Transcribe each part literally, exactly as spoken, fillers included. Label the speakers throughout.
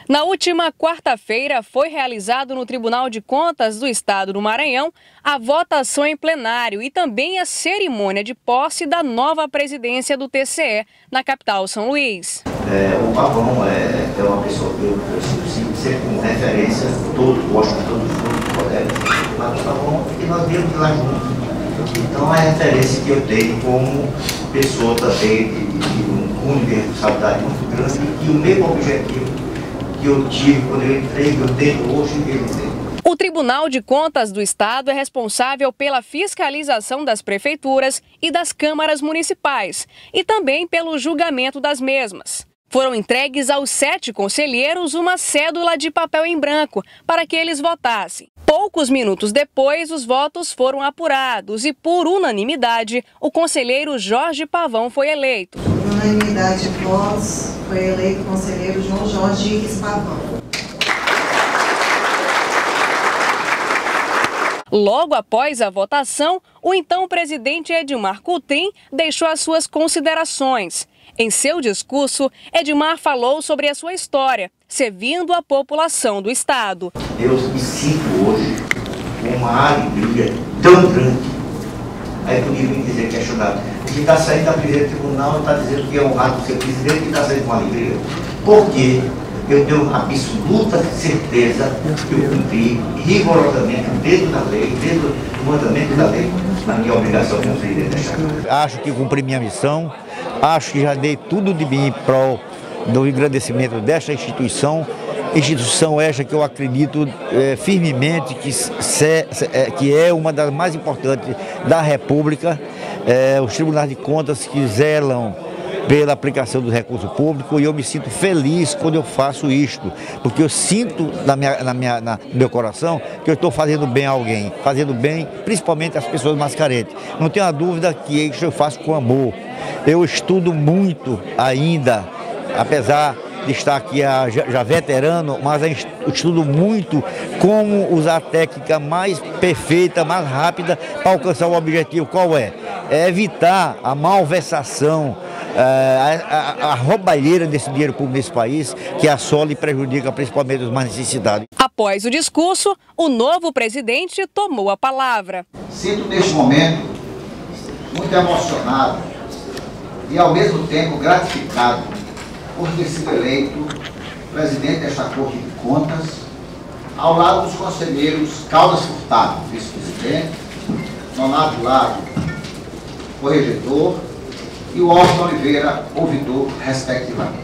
Speaker 1: Na última quarta-feira, foi realizado no Tribunal de Contas do Estado do Maranhão a votação em plenário e também a cerimônia de posse da nova presidência do T C E na capital São Luís.
Speaker 2: É, o Pavão é, é uma pessoa que eu, eu sinto sempre como referência, todos gostam, todos os colegas, mas o Pavão, porque nós viemos de lá juntos. Então é a referência que eu tenho como pessoa também de, de, de uma responsabilidade muito grande e que o mesmo objetivo que eu tive quando eu entrei, eu tenho hoje e ele tem.
Speaker 1: O Tribunal de Contas do Estado é responsável pela fiscalização das prefeituras e das câmaras municipais e também pelo julgamento das mesmas. Foram entregues aos sete conselheiros uma cédula de papel em branco para que eles votassem. Poucos minutos depois, os votos foram apurados e, por unanimidade, o conselheiro Jorge Pavão foi eleito.
Speaker 3: Por unanimidade, voz, foi eleito o conselheiro João Jorge Henriques Pavão.
Speaker 1: Logo após a votação, o então presidente Edmar Coutinho deixou as suas considerações. Em seu discurso, Edmar falou sobre a sua história, servindo a população do estado.
Speaker 2: Eu me sinto hoje com uma alegria tão grande. Aí podia me dizer, questionado, que está saindo da presidência do tribunal, está dizendo que é honrado ser presidente e está saindo com alegria. Por quê? Eu tenho absoluta certeza que eu cumpri rigorosamente dentro da lei, dentro do mandamento da lei, na minha obrigação como presidente da Chácara.
Speaker 4: Acho que cumpri minha missão, acho que já dei tudo de mim em prol do engrandecimento desta instituição, instituição esta que eu acredito é, firmemente que, se, é, que é uma das mais importantes da República. É, os tribunais de contas que zelam pela aplicação do recurso público, e eu me sinto feliz quando eu faço isto, porque eu sinto na minha, na minha, na, no meu coração que eu estou fazendo bem a alguém, fazendo bem principalmente às pessoas mais carentes. Não tenho a dúvida que isso eu faço com amor. Eu estudo muito ainda, apesar de estar aqui já, já veterano, mas eu estudo muito como usar a técnica mais perfeita, mais rápida para alcançar o objetivo. Qual é? É evitar a malversação, A, a, a roubalheira desse dinheiro público nesse país, que assola e prejudica principalmente os mais necessitados.
Speaker 1: Após o discurso, o novo presidente tomou a palavra.
Speaker 5: Sinto neste momento muito emocionado e ao mesmo tempo gratificado por ter sido eleito presidente desta Corte de Contas, ao lado dos conselheiros Caldas Furtado, vice-presidente, Nonato Lago, corregedor, e o Austin Oliveira, ouvidor, respectivamente.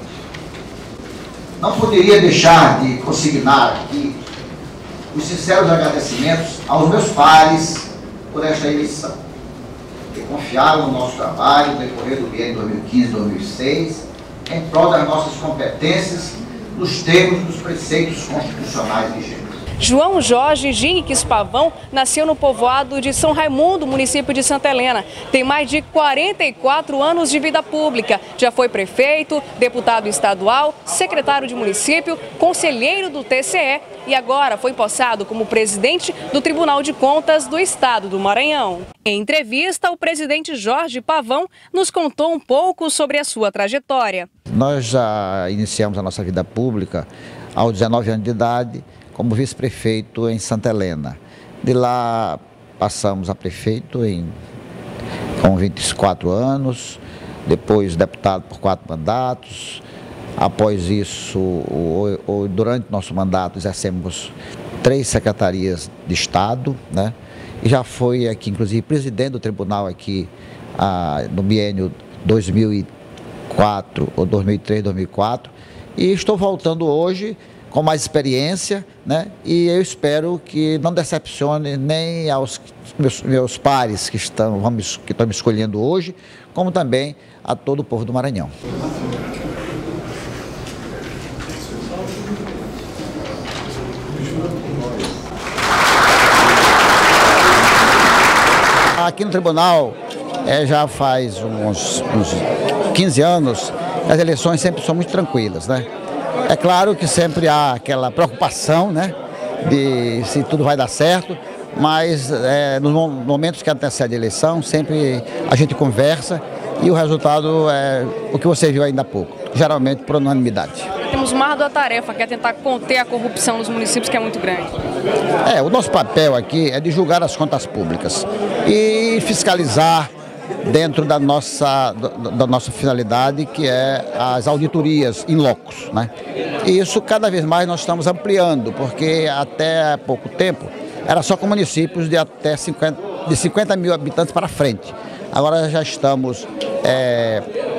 Speaker 5: Não poderia deixar de consignar aqui os sinceros agradecimentos aos meus pares por esta eleição, que confiaram no nosso trabalho no decorrer do biênio dois mil e quinze a dois mil e seis, em prol das nossas competências, nos termos dos preceitos constitucionais vigentes.
Speaker 1: João Jorge Henriques Pavão nasceu no povoado de São Raimundo, município de Santa Helena. Tem mais de quarenta e quatro anos de vida pública. Já foi prefeito, deputado estadual, secretário de município, conselheiro do T C E e agora foi empossado como presidente do Tribunal de Contas do Estado do Maranhão. Em entrevista, o presidente Jorge Pavão nos contou um pouco sobre a sua trajetória.
Speaker 6: Nós já iniciamos a nossa vida pública aos dezenove anos de idade, como vice-prefeito em Santa Helena. De lá passamos a prefeito em, com vinte e quatro anos, depois deputado por quatro mandatos. Após isso, o, o, durante nosso mandato, exercemos três secretarias de Estado, né? E já foi aqui, inclusive, presidente do tribunal aqui ah, no biênio dois mil e quatro, ou dois mil e três, dois mil e quatro. E estou voltando hoje com mais experiência, né? E eu espero que não decepcione nem aos meus, meus pares que estão, vamos, que estão me escolhendo hoje, como também a todo o povo do Maranhão. Aqui no tribunal é, já faz uns, uns quinze anos, as eleições sempre são muito tranquilas, né? É claro que sempre há aquela preocupação, né, de se tudo vai dar certo, mas é, nos momentos que antecedem a eleição, sempre a gente conversa e o resultado é o que você viu ainda há pouco, geralmente por unanimidade.
Speaker 1: temos uma árdua tarefa, que é tentar conter a corrupção nos municípios, que é muito grande.
Speaker 6: É, o nosso papel aqui é de julgar as contas públicas e fiscalizar dentro da nossa, da nossa finalidade, que é as auditorias in locus, né? E isso cada vez mais nós estamos ampliando, porque até há pouco tempo era só com municípios de até cinquenta, de cinquenta mil habitantes para frente. Agora já estamos é,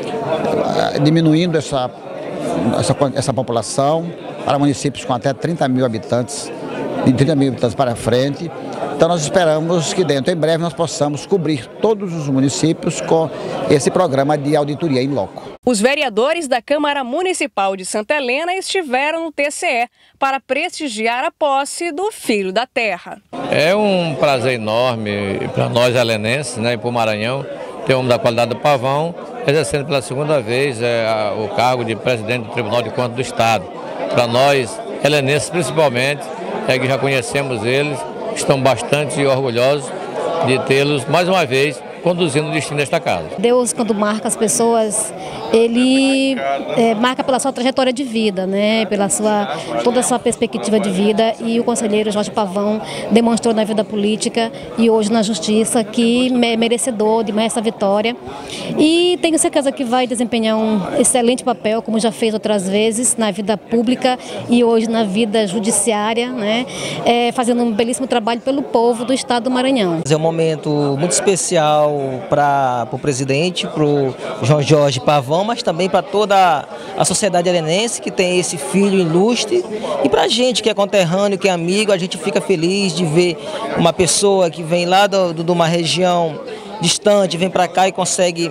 Speaker 6: diminuindo essa, essa, essa população para municípios com até trinta mil habitantes, de trinta mil habitantes para frente. Então nós esperamos que dentro, em breve, nós possamos cobrir todos os municípios com esse programa de auditoria in loco.
Speaker 1: Os vereadores da Câmara Municipal de Santa Helena estiveram no T C E para prestigiar a posse do Filho da Terra.
Speaker 7: É um prazer enorme para nós helenenses, né, e para o Maranhão, ter um homem da qualidade do Pavão, exercendo pela segunda vez é, a, o cargo de presidente do Tribunal de Contas do Estado. Para nós, helenenses principalmente, é que já conhecemos eles, estão bastante orgulhosos de tê-los mais uma vez conduzindo o destino desta casa.
Speaker 8: Deus, quando marca as pessoas, ele é, marca pela sua trajetória de vida, né? Pela sua, toda a sua perspectiva de vida, e o conselheiro Jorge Pavão demonstrou na vida política e hoje na justiça que é merecedor de mais essa vitória, e tenho certeza que vai desempenhar um excelente papel, como já fez outras vezes na vida pública e hoje na vida judiciária, né? É, fazendo um belíssimo trabalho pelo povo do estado do Maranhão.
Speaker 9: É um momento muito especial para o presidente, para o João Jorge Pavão, mas também para toda a sociedade helenense que tem esse filho ilustre, e para a gente que é conterrâneo, que é amigo, a gente fica feliz de ver uma pessoa que vem lá do, do, de uma região distante, vem para cá e consegue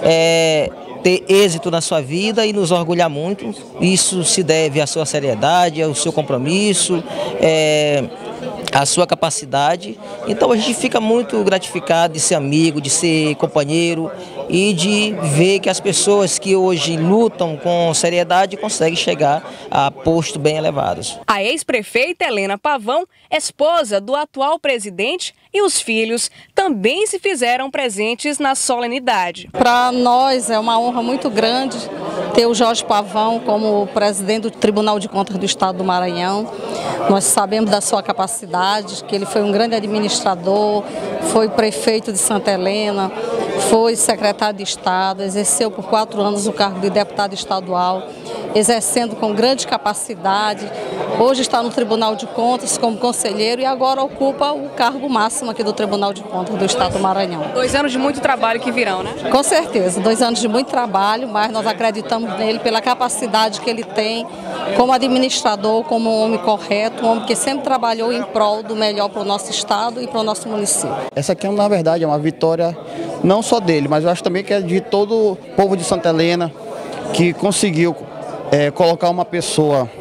Speaker 9: é, ter êxito na sua vida e nos orgulhar muito. Isso se deve à sua seriedade, ao seu compromisso, é, a sua capacidade. Então a gente fica muito gratificado de ser amigo, de ser companheiro e de ver que as pessoas que hoje lutam com seriedade conseguem chegar a postos bem elevados.
Speaker 1: A ex-prefeita Helena Pavão, esposa do atual presidente, e os filhos também se fizeram presentes na solenidade.
Speaker 10: Para nós é uma honra muito grande ter o Jorge Pavão como presidente do Tribunal de Contas do Estado do Maranhão. Nós sabemos da sua capacidade, que ele foi um grande administrador, foi prefeito de Santa Helena, foi secretário de Estado, exerceu por quatro anos o cargo de deputado estadual, exercendo com grande capacidade. Hoje está no Tribunal de Contas como conselheiro e agora ocupa o cargo máximo aqui do Tribunal de Contas do Estado do Maranhão.
Speaker 1: Dois anos de muito trabalho que virão, né?
Speaker 10: Com certeza, dois anos de muito trabalho, mas nós acreditamos nele pela capacidade que ele tem como administrador, como um homem correto, um homem que sempre trabalhou em prol do melhor para o nosso Estado e para o nosso município.
Speaker 11: Essa aqui, na verdade, é uma vitória não só dele, mas eu acho também que é de todo o povo de Santa Helena, que conseguiu é, colocar uma pessoa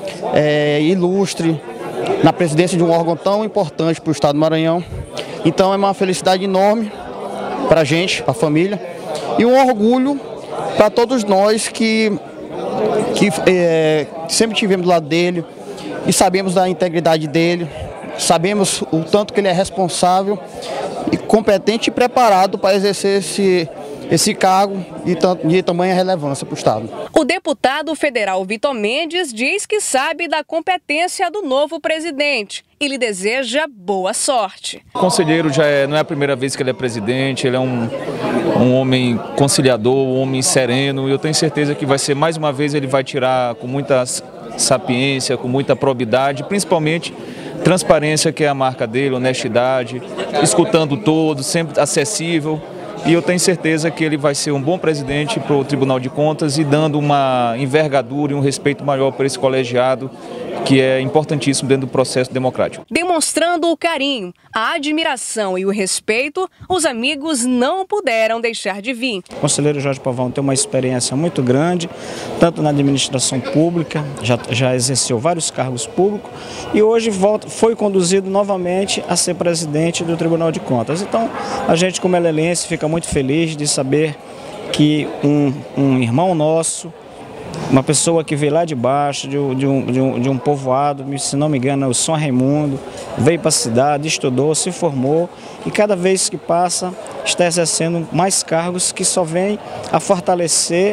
Speaker 11: é, ilustre na presidência de um órgão tão importante para o Estado do Maranhão. Então é uma felicidade enorme para a gente, para a família, e um orgulho para todos nós que, que é, sempre tivemos do lado dele e sabemos da integridade dele, sabemos o tanto que ele é responsável e competente e preparado para exercer esse, esse cargo de, de tamanha relevância para o Estado.
Speaker 1: O deputado federal Vitor Mendes diz que sabe da competência do novo presidente e lhe deseja boa sorte.
Speaker 12: O conselheiro já é, não é a primeira vez que ele é presidente, ele é um, um homem conciliador, um homem sereno, e eu tenho certeza que vai ser, mais uma vez, ele vai tirar com muita sapiência, com muita probidade, principalmente transparência, que é a marca dele, honestidade, escutando todos, sempre acessível. E eu tenho certeza que ele vai ser um bom presidente para o Tribunal de Contas e dando uma envergadura e um respeito maior para esse colegiado, que é importantíssimo dentro do processo democrático.
Speaker 1: Demonstrando o carinho, a admiração e o respeito, os amigos não puderam deixar de vir.
Speaker 13: O conselheiro Jorge Pavão tem uma experiência muito grande, tanto na administração pública, já, já exerceu vários cargos públicos e hoje volta, foi conduzido novamente a ser presidente do Tribunal de Contas. Então, a gente, como helenense, fica muito feliz de saber que um, um irmão nosso, uma pessoa que veio lá de baixo, de, de, um, de, um, de um povoado, se não me engano, é o São Raimundo, veio para a cidade, estudou, se formou e cada vez que passa está exercendo mais cargos que só vêm a fortalecer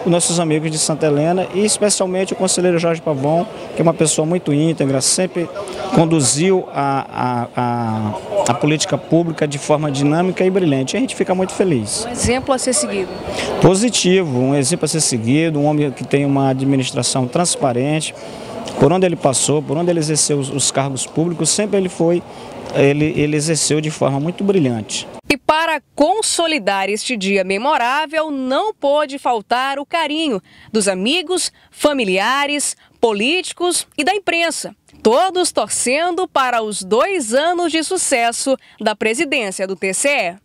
Speaker 13: os nossos amigos de Santa Helena e especialmente o conselheiro Jorge Pavão, que é uma pessoa muito íntegra, sempre conduziu a, a, a, a política pública de forma dinâmica e brilhante. E a gente fica muito feliz.
Speaker 1: Um exemplo a ser seguido.
Speaker 13: Positivo, um exemplo a ser seguido, um homem que tem uma administração transparente. Por onde ele passou, por onde ele exerceu os, os cargos públicos, sempre ele foi, ele, ele exerceu de forma muito brilhante.
Speaker 1: E para consolidar este dia memorável, não pôde faltar o carinho dos amigos, familiares, políticos e da imprensa. Todos torcendo para os dois anos de sucesso da presidência do T C E.